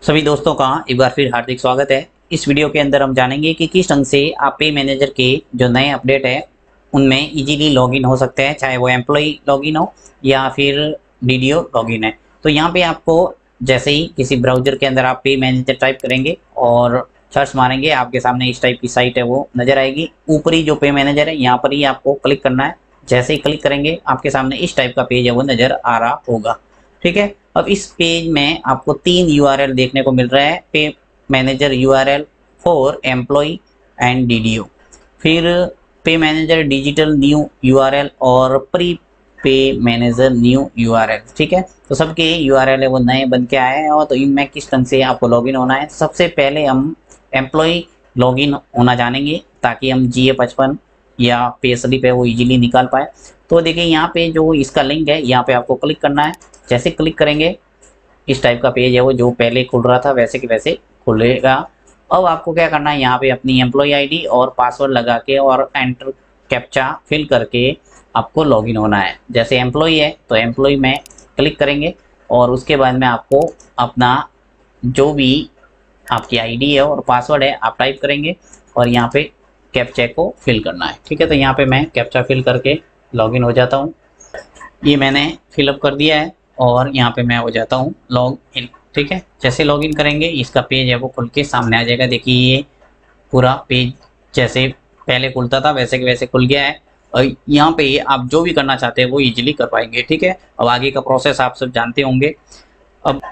सभी दोस्तों का एक बार फिर हार्दिक स्वागत है। इस वीडियो के अंदर हम जानेंगे कि किस ढंग से आप पे मैनेजर के जो नए अपडेट है उनमें इजीली लॉगिन हो सकते हैं, चाहे वो एम्प्लॉय लॉगिन हो या फिर डीडीओ लॉगिन है। तो यहाँ पे आपको जैसे ही किसी ब्राउजर के अंदर आप पे मैनेजर टाइप करेंगे और सर्च मारेंगे, आपके सामने इस टाइप की साइट है वो नजर आएगी। ऊपरी जो पे मैनेजर है यहाँ पर ही आपको क्लिक करना है। जैसे ही क्लिक करेंगे आपके सामने इस टाइप का पेज है वो नजर आ रहा होगा। ठीक है, अब इस पेज में आपको 3 यूआरएल देखने को मिल रहा है। Pay manager URL for employ and DDO, फिर pay manager digital new URL और pre pay manager new URL. ठीक है, तो सबके यूआरएल है वो नए बन के आए हैं। और तो इनमें किस ढंग से आपको लॉगिन होना है, सबसे पहले हम एम्प्लॉय लॉगिन होना जानेंगे ताकि हम GA55 या पे स्लिप है वो इजीली निकाल पाए। तो देखिए यहाँ पे जो इसका लिंक है यहाँ पे आपको क्लिक करना है। जैसे क्लिक करेंगे इस टाइप का पेज है वो जो पहले खुल रहा था वैसे के वैसे खुलेगा। अब आपको क्या करना है, यहाँ पे अपनी एम्प्लॉय आईडी और पासवर्ड लगा के और एंटर कैप्चा फिल करके आपको लॉगिन होना है। जैसे एम्प्लॉय है तो एम्प्लॉय में क्लिक करेंगे और उसके बाद में आपको अपना जो भी आपकी आईडी है और पासवर्ड है आप टाइप करेंगे और यहाँ पे कैप्चा को फिल करना है। ठीक है, तो यहाँ पे मैं कैप्चा फिल करके लॉगिन हो जाता हूँ। ये मैंने फिलअप कर दिया है और यहाँ पे मैं हो जाता हूँ लॉग इन। ठीक है, जैसे लॉगिन करेंगे इसका पेज है वो खुल के सामने आ जाएगा। देखिए ये पूरा पेज जैसे पहले खुलता था वैसे के वैसे खुल गया है और यहाँ पे आप जो भी करना चाहते हैं वो इजीली कर पाएंगे। ठीक है, अब आगे का प्रोसेस आप सब जानते होंगे। अब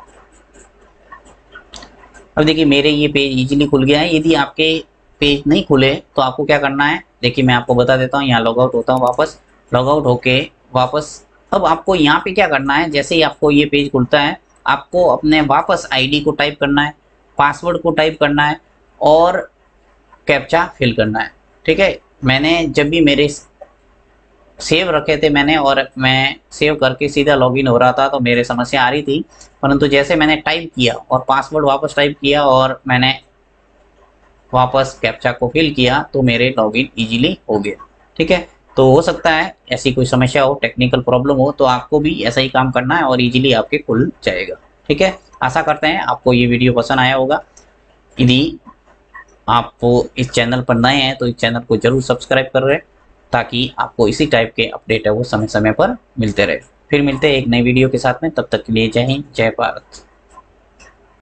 अब देखिए मेरे ये पेज इजीली खुल गया है। यदि आपके पेज नहीं खुले तो आपको क्या करना है, देखिए मैं आपको बता देता हूँ। यहाँ लॉग आउट होता हूँ, वापस लॉग आउट होके वापस अब आपको यहाँ पे क्या करना है, जैसे ही आपको ये पेज खुलता है आपको अपने वापस आईडी को टाइप करना है, पासवर्ड को टाइप करना है और कैप्चा फिल करना है। ठीक है, मैंने जब भी मेरे सेव रखे थे मैंने और मैं सेव करके सीधा लॉगिन हो रहा था तो मेरे समस्या आ रही थी, परंतु जैसे मैंने टाइप किया और पासवर्ड वापस टाइप किया और मैंने वापस कैप्चा को फिल किया तो मेरे लॉगिन इजीली हो गया। ठीक है, तो हो सकता है ऐसी कोई समस्या हो, टेक्निकल प्रॉब्लम हो, तो आपको भी ऐसा ही काम करना है और इजीली आपके खुल जाएगा। ठीक है, आशा करते हैं आपको ये वीडियो पसंद आया होगा। यदि आप इस चैनल पर नए हैं तो इस चैनल को जरूर सब्सक्राइब कर रहे ताकि आपको इसी टाइप के अपडेट है वो समय समय पर मिलते रहे। फिर मिलते हैं एक नई वीडियो के साथ में, तब तक के लिए जय हिंद जय भारत।